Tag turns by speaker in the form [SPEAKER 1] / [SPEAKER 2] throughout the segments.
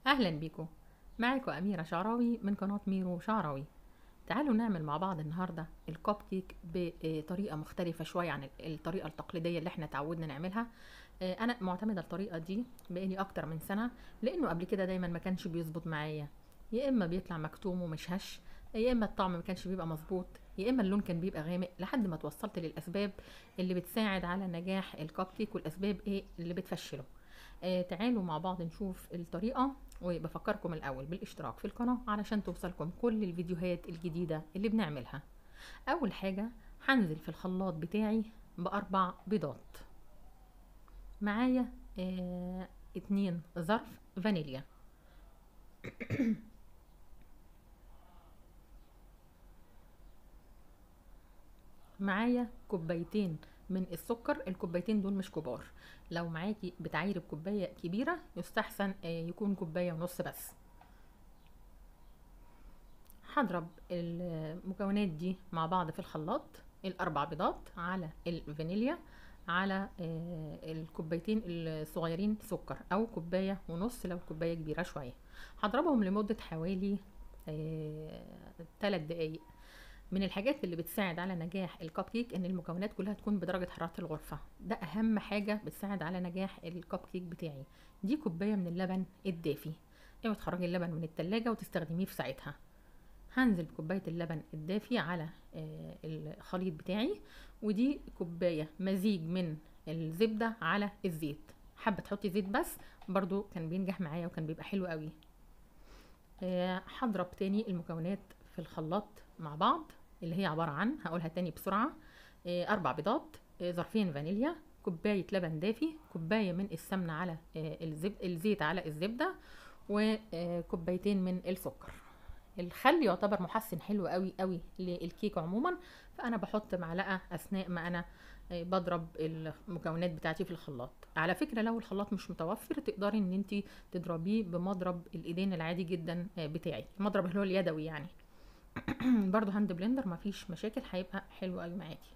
[SPEAKER 1] أهلا بيكم. معاكم أميرة شعراوي من قناة ميرو شعراوي. تعالوا نعمل مع بعض النهاردة الكب كيك بطريقة مختلفة شوية عن الطريقة التقليدية اللي احنا تعودنا نعملها. أنا معتمدة الطريقة دي بقالي أكتر من سنة، لأنه قبل كده دايما ما كانش بيظبط معايا. يا إما بيطلع مكتوم ومش هش، يا إما الطعم ما كانش بيبقى مظبوط، يا إما اللون كان بيبقى غامق، لحد ما توصلت للأسباب اللي بتساعد على نجاح الكب كيك والأسباب إيه اللي بتفشله. تعالوا مع بعض نشوف الطريقة، وبفكركم الأول بالاشتراك في القناة علشان توصلكم كل الفيديوهات الجديدة اللي بنعملها. أول حاجة هنزل في الخلاط بتاعي بأربع بيضات. معايا 2 ظرف فانيليا. معايا كوبايتين من السكر، الكوبايتين دول مش كبار. لو معاكي بتعاير بكوباية كبيرة يستحسن يكون كوباية ونص بس. هضرب المكونات دي مع بعض في الخلاط، الاربع بيضات على الفانيليا على الكوبايتين الصغيرين سكر، او كوبايه ونص لو كوبايه كبيره شويه. هضربهم لمده حوالي 3 دقايق. من الحاجات اللي بتساعد على نجاح الكب كيك ان المكونات كلها تكون بدرجه حراره الغرفه، ده اهم حاجه بتساعد على نجاح الكب كيك بتاعي. دي كوبايه من اللبن الدافي، اوعي تخرجي اللبن من التلاجة وتستخدميه في ساعتها. هنزل بكوباية اللبن الدافي على الخليط بتاعي، ودي كوباية مزيج من الزبدة على الزيت. حابة تحطي زيت بس برضو كان بينجح معايا وكان بيبقى حلو قوي. هضرب تاني المكونات في الخلاط مع بعض، اللي هي عبارة عن، هقولها تاني بسرعة: 4 بيضات، ظرفين فانيليا، كوباية لبن دافي، كوباية من السمنة على الزيت على الزبدة، وكوبايتين من السكر. الخل يعتبر محسن حلو قوي قوي للكيك عموما، فانا بحط معلقه اثناء ما انا بضرب المكونات بتاعتي في الخلاط. على فكره لو الخلاط مش متوفر تقدري ان انت تضربيه بمضرب الايدين العادي جدا بتاعي، المضرب اللي هو اليدوي يعني. برضو هاند بلندر مفيش مشاكل، هيبقى حلو قوي معاكي.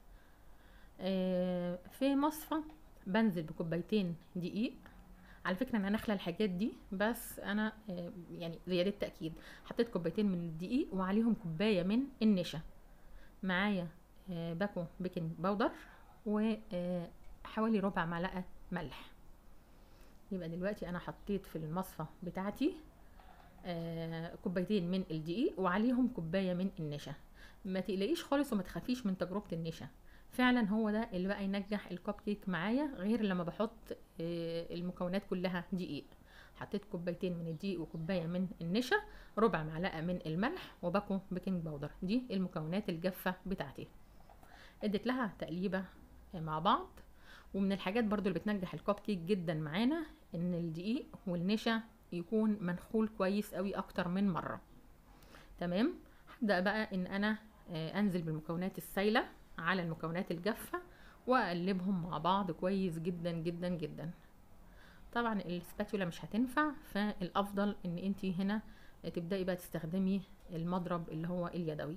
[SPEAKER 1] في مصفى بنزل بكوبايتين دقيق. على فكره انا نخله الحاجات دي، بس انا يعني زياده تاكيد حطيت كوبايتين من الدقيق وعليهم كوبايه من النشا. معايا باكو بيكنج باودر، وحوالي ربع معلقه ملح. يبقى دلوقتي انا حطيت في المصفى بتاعتي كوبايتين من الدقيق وعليهم كوبايه من النشا. ما تقلقيش خالص وما تخافيش من تجربه النشا، فعلا هو ده اللي بقى ينجح الكب كيك معايا، غير لما بحط المكونات كلها دقيق. حطيت كوبايتين من الدقيق وكوبايه من النشا، ربع معلقه من الملح، وباكو بيكنج باودر. دي المكونات الجافه بتاعتي، اديت لها تقليبه مع بعض. ومن الحاجات برضو اللي بتنجح الكب كيك جدا معانا ان الدقيق والنشا يكون منخول كويس قوي اكتر من مره. تمام. هبدا بقى ان انا انزل بالمكونات السايله على المكونات الجافه واقلبهم مع بعض كويس جدا جدا جدا. طبعا السباتولا مش هتنفع، فالافضل ان انتي هنا تبداي بقى تستخدمي المضرب اللي هو اليدوي.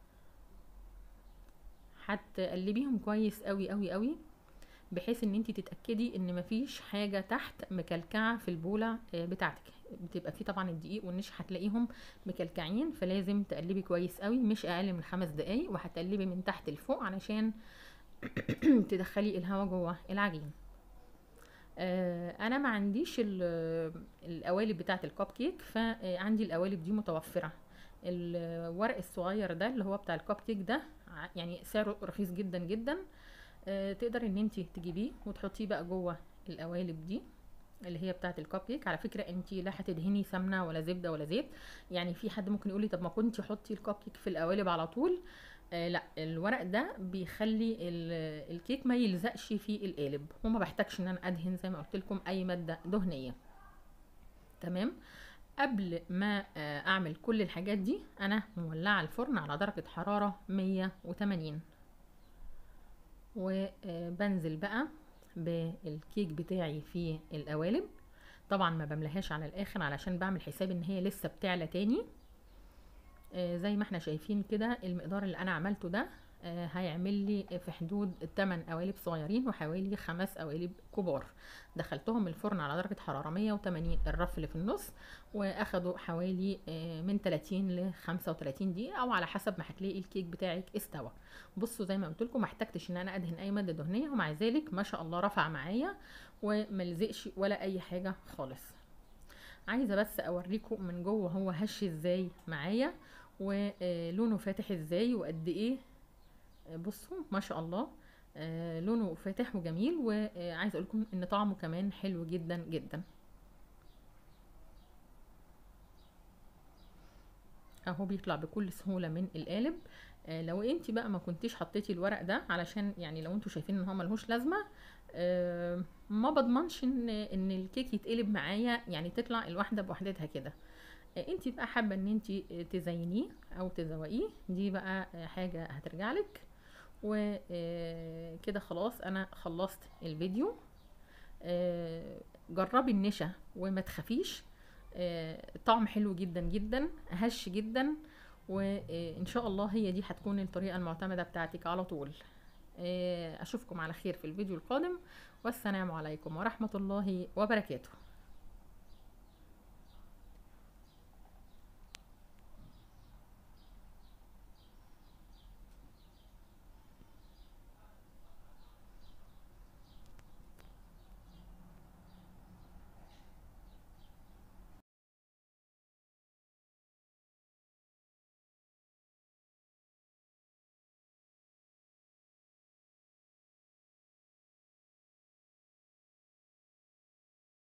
[SPEAKER 1] هتقلبيهم كويس قوي قوي قوي، بحيث ان انتي تتاكدي ان مفيش حاجه تحت مكلكعه في البوله بتاعتك. بتبقى فيه طبعا الدقيق والنشا هتلاقيهم مكلكعين، فلازم تقلبي كويس قوي مش اقل من 5 دقايق، وهتقلبي من تحت لفوق علشان تدخلي الهواء جوه العجين. انا ما عنديش القوالب بتاعه الكب كيك، فعندي القوالب دي متوفره. الورق الصغير ده اللي هو بتاع الكب كيك ده يعني سعره رخيص جدا جدا. تقدر ان انت تجيبيه وتحطيه بقى جوه القوالب دي اللي هي بتاعه الكب كيك. على فكره انت لا هتدهني سمنه ولا زبده ولا زيت. يعني في حد ممكن يقولي طب ما كنتي حطي الكب كيك في القوالب على طول. لا، الورق ده بيخلي الكيك ما يلزقش في القالب، وما بحتاجش ان انا ادهن زي ما قلت لكم اي ماده دهنيه. تمام. قبل ما اعمل كل الحاجات دي انا مولعه الفرن على درجه حراره 180، وبنزل بقى بالكيك بتاعي في القوالب. طبعا ما بملهاش على الاخر علشان بعمل حساب ان هي لسه بتعلى تاني. زي ما احنا شايفين كده المقدار اللي انا عملته ده هيعمل لي في حدود 8 قوالب صغيرين وحوالي 5 قوالب كبار. دخلتهم الفرن على درجة حرارة 180، الرف اللي في النص، واخدوا حوالي من 30 ل 35 دقيقة، او على حسب ما هتلاقي الكيك بتاعك استوى. بصوا زي ما قلت لكم ما احتجتش ان انا ادهن اي مادة دهنية، ومع ذلك ما شاء الله رفع معايا وملزقش ولا اي حاجة خالص. عايزة بس اوريكم من جوه هو هش ازاي معايا، ولونه فاتح ازاي وقد ايه. بصوا ما شاء الله لونه فاتح وجميل، وعايزه اقول لكم ان طعمه كمان حلو جدا جدا. اهو بيطلع بكل سهوله من القالب. لو انت بقى ما كنتيش حطيتي الورق ده، علشان يعني لو انتوا شايفين ان هو ملهوش لازمه، ما بضمنش ان الكيك يتقلب معايا، يعني تطلع الواحده بوحدتها كده. انت بقى حابه ان انت تزينيه او تزوقيه، دي بقى حاجه هترجع لك. وكده خلاص انا خلصت الفيديو. جربي النشا وما تخافيش، طعم حلو جدا جدا، هش جدا، وان شاء الله هي دي هتكون الطريقه المعتمده بتاعتك على طول. اشوفكم على خير في الفيديو القادم، والسلام عليكم ورحمه الله وبركاته.